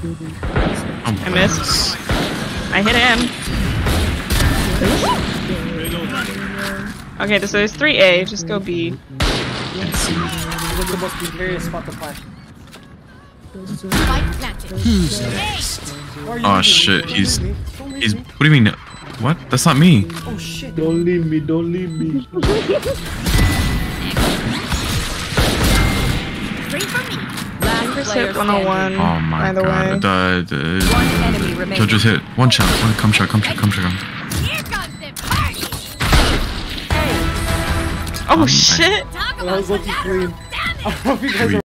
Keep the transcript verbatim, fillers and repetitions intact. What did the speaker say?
Oh, I missed. I hit him. Okay, so there's three A. Just go B. What's the most precarious spot to plant? Who's next? Oh shit, he's he's what do you mean? What? That's not me. Oh shit. Don't leave me, don't leave me. Hit one oh one. Oh my by the god. way. The, the, One enemy remaining. Kill just hit. One shot. One come shot, come shot, come shot. Come. Oh Um, I- shit! That was lucky clean. I don't know if you guys are